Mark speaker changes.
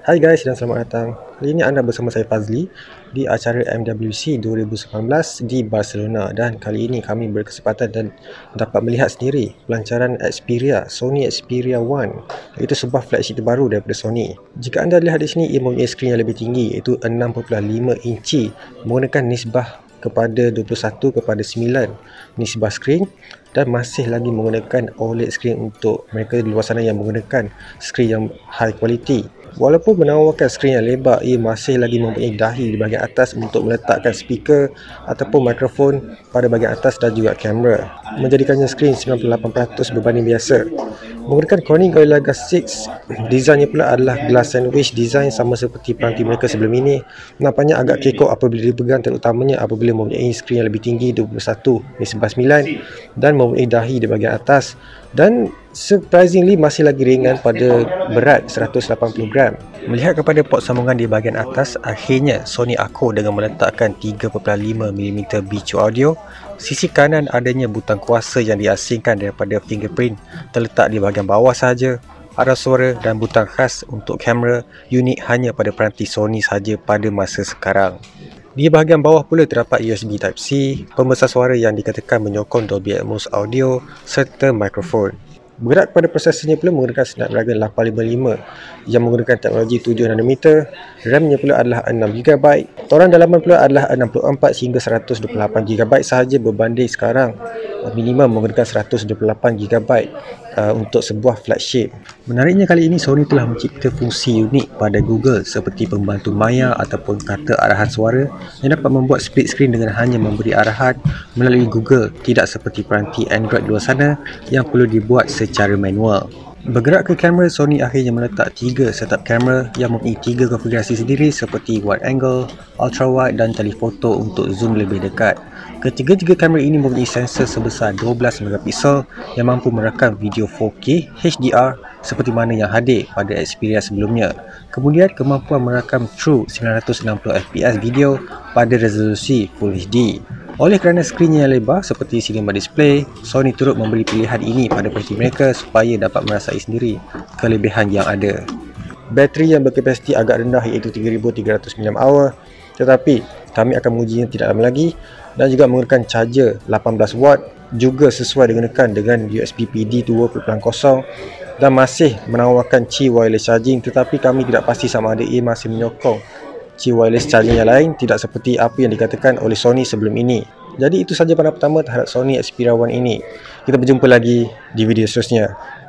Speaker 1: Hai guys dan selamat datang. Kali ini anda bersama saya Fazli di acara MWC 2019 di Barcelona, dan kali ini kami berkesempatan dan dapat melihat sendiri pelancaran Xperia, Sony Xperia One, iaitu sebuah flagship terbaru daripada Sony. Jika anda lihat di sini, ia mempunyai skrin yang lebih tinggi iaitu 6.5 inci menggunakan nisbah kepada 21 kepada 9 nisbah skrin, dan masih lagi menggunakan OLED skrin untuk mereka di luar sana yang menggunakan skrin yang high quality. Walaupun menawarkan skrin yang lebar, ia masih lagi mempunyai dahi di bahagian atas untuk meletakkan speaker ataupun mikrofon pada bahagian atas dan juga kamera, menjadikannya skrin 98% berbanding biasa. Menggunakan Corning Gorilla Glass 6, desainnya pula adalah glass sandwich design sama seperti peranti mereka sebelum ini. Nampaknya agak kekok apabila dipegang, terutamanya apabila mempunyai skrin yang lebih tinggi 21:9 dan mempunyai dahi di bahagian atas, dan surprisingly masih lagi ringan pada berat 180 gram. Melihat kepada port sambungan di bahagian atas, akhirnya Sony Akko dengan meletakkan 3.5mm bicu audio. Sisi kanan adanya butang kuasa yang diasingkan daripada fingerprint terletak di bahagian bawah sahaja. Arah suara dan butang khas untuk kamera unik hanya pada peranti Sony sahaja pada masa sekarang. Di bahagian bawah pula terdapat USB Type-C, pembesar suara yang dikatakan menyokong Dolby Atmos audio serta mikrofon. Bergerak kepada prosesornya pula menggunakan Snapdragon 855 yang menggunakan teknologi 7nm, RAM-nya pula adalah 6GB, toran dalaman pula adalah 64 hingga 128GB sahaja, berbanding sekarang minimum menggunakan 128GB untuk sebuah flagship. Menariknya, kali ini Sony telah mencipta fungsi unik pada Google seperti pembantu maya ataupun kata arahan suara yang dapat membuat split screen dengan hanya memberi arahan melalui Google, tidak seperti peranti Android luar sana yang perlu dibuat secara manual. Bergerak ke kamera, Sony akhirnya meletak 3 setup kamera yang mempunyai 3 konfigurasi sendiri seperti wide angle, ultra wide dan telephoto untuk zoom lebih dekat. Ketiga-tiga kamera ini mempunyai sensor sebesar 12MP yang mampu merakam video 4K HDR seperti mana yang hadir pada Xperia sebelumnya. Kemudian kemampuan merakam true 960fps video pada resolusi Full HD. Oleh kerana skrinnya yang lebar seperti cinema display, Sony turut memberi pilihan ini pada peranti mereka supaya dapat merasai sendiri kelebihan yang ada. Bateri yang berkapasiti agak rendah iaitu 3300mAh, tetapi kami akan mengujinya tidak lama lagi, dan juga menggunakan charger 18W, juga sesuai digunakan dengan USB PD 2.0 dan masih menawarkan Qi wireless charging, tetapi kami tidak pasti sama ada ia masih menyokong Qi wireless charging yang lain, tidak seperti apa yang dikatakan oleh Sony sebelum ini. Jadi itu saja pandangan pertama terhadap Sony Xperia One ini. Kita berjumpa lagi di video seterusnya.